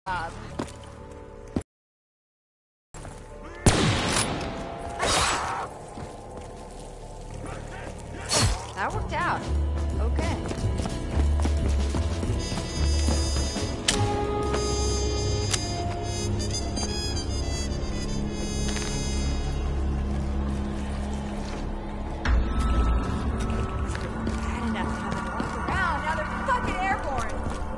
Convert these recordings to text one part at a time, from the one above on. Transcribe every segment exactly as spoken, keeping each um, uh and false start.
That worked out. Okay. Bad enough to have them walk around. Now they're fucking airborne.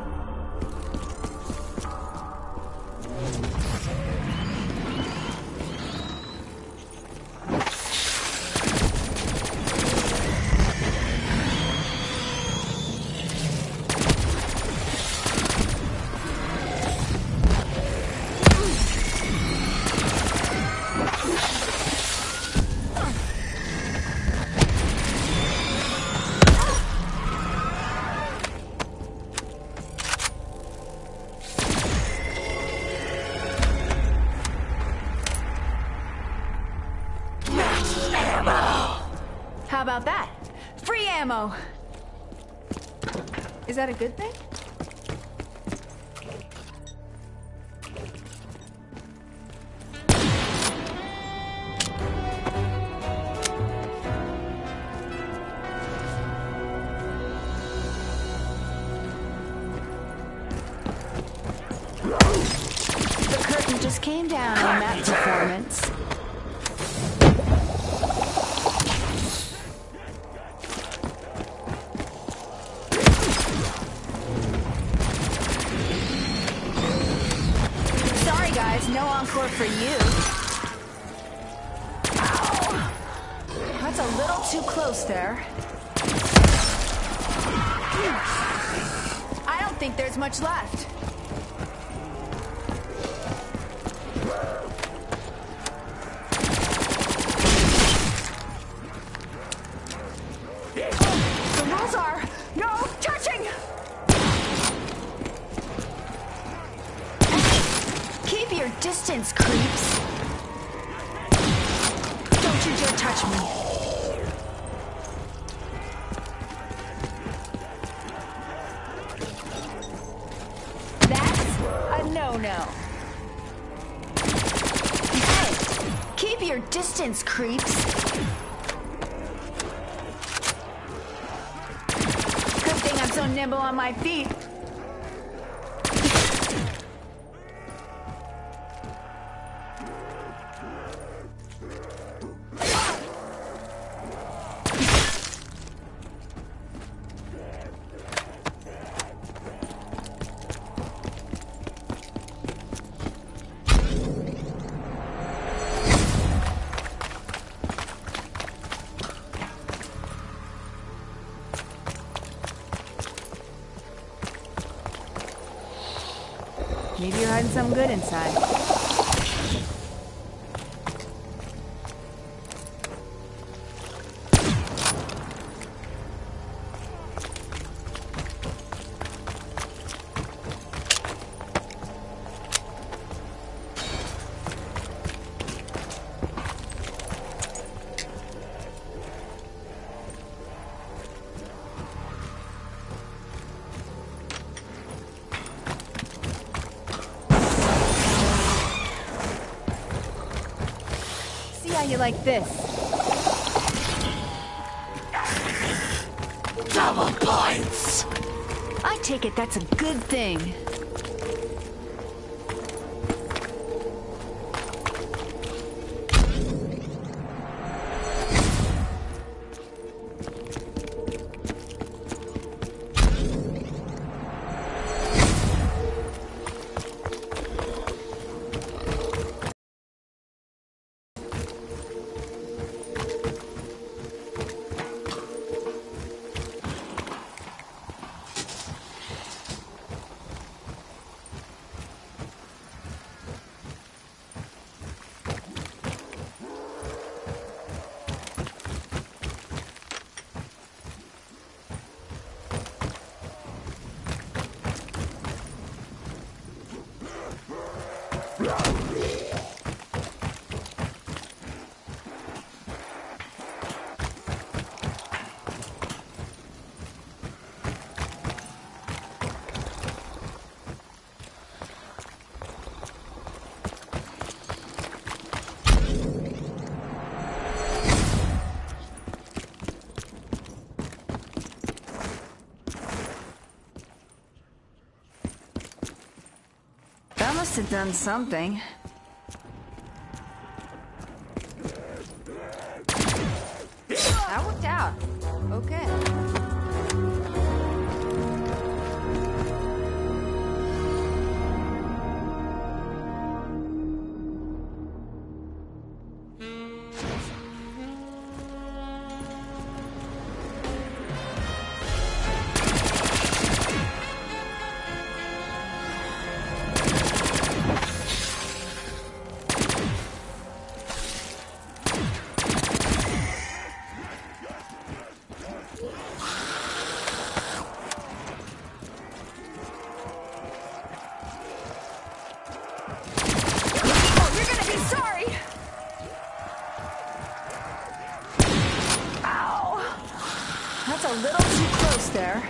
How about that? Free ammo! Is that a good thing? The curtain just came down on that performance. No encore for you. Ow. That's a little too close there. I don't think there's much left. The rules are no touching! Keep your distance, creeps. Don't you dare touch me. That's a no-no. Hey, keep your distance, creeps. Good thing I'm so nimble on my feet. Maybe you're hiding something good inside. How you like this? Double points! I take it that's a good thing. Must have done something. That worked out. Okay. That's a little too close there.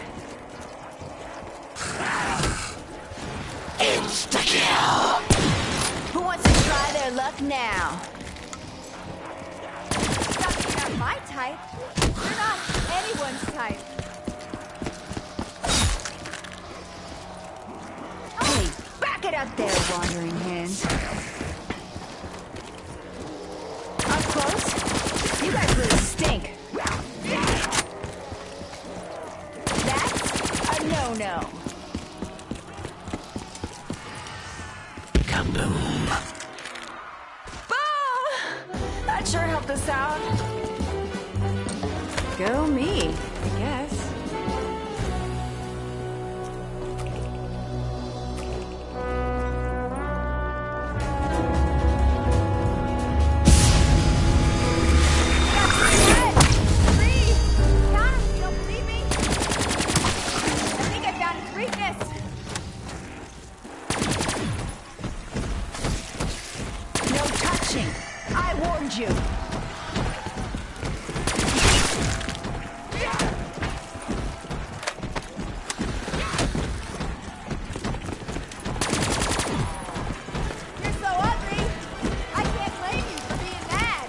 Insta-kill! Who wants to try their luck now? You're not my type. You're not anyone's type. Hey, back it up there, wandering hand. Up close? You guys really stink. No, no. Kaboom. Ah, that sure helped us out. Go me, I guess. I warned you. You're so ugly. I can't blame you for being mad.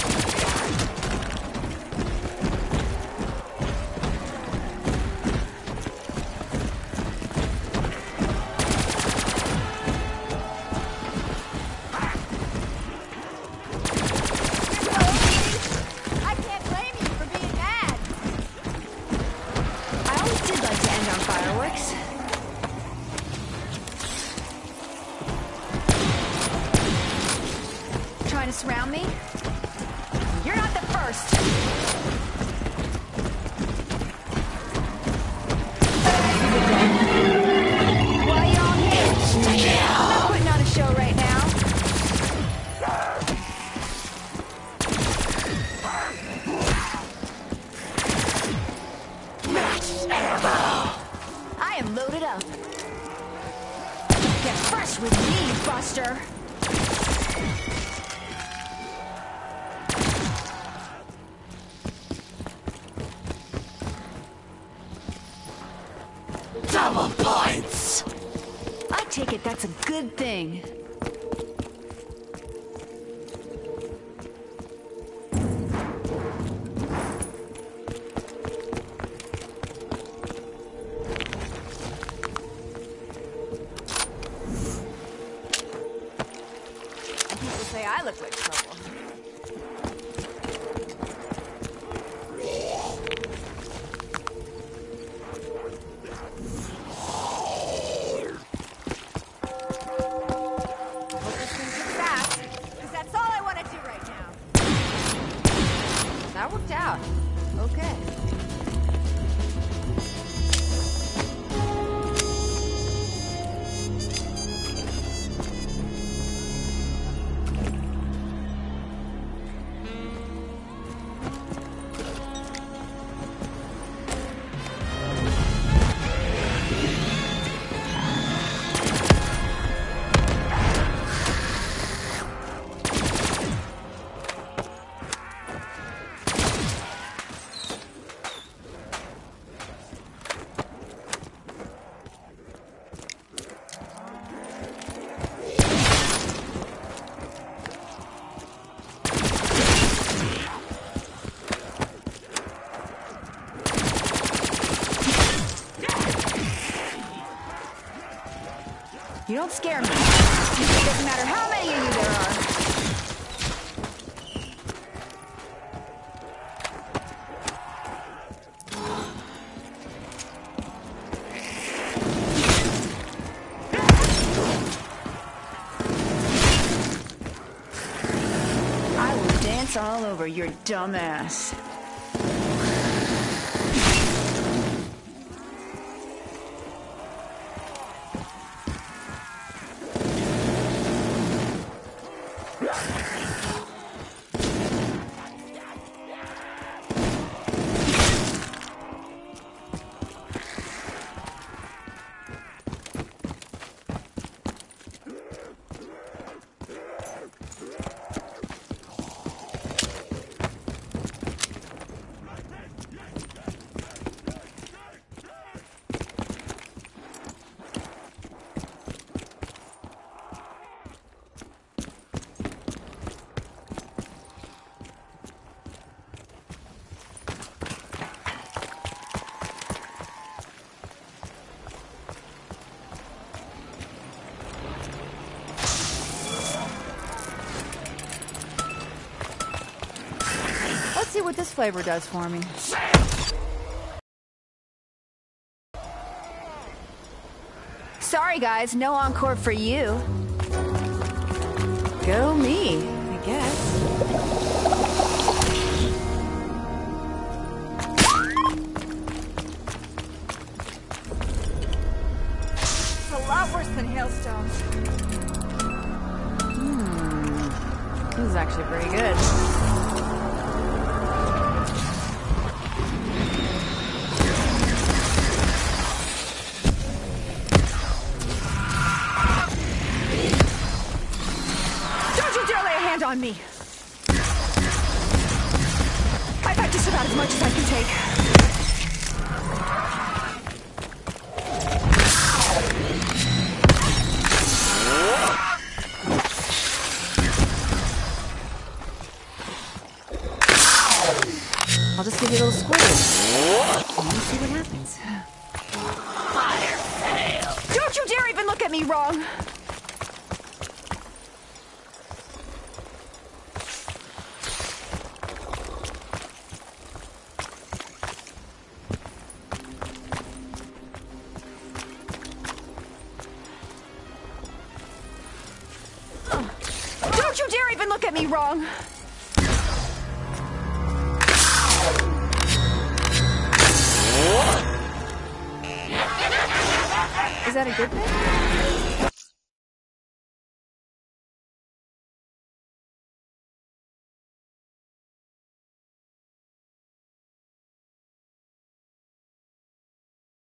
Trying to surround me? You're not the first. Why y'all here? I'm not putting on a show right now. Max ammo! I am loaded up. Get fresh with me, Buster. Double points! I take it that's a good thing. People say I look like trouble. That worked out. Okay. You don't scare me. It doesn't matter how many of you there are. I will dance all over your dumb ass. Let's see what this flavor does for me. Sorry guys, no encore for you. Go me, I guess. It's a lot worse than hailstones. Hmm. This is actually pretty good. On me. I've had just about as much as I can take. I'll just give you a little squirt. And we'll see what happens. Fire fail. Don't you dare even look at me wrong. Don't you dare even look at me wrong! Is that a good thing?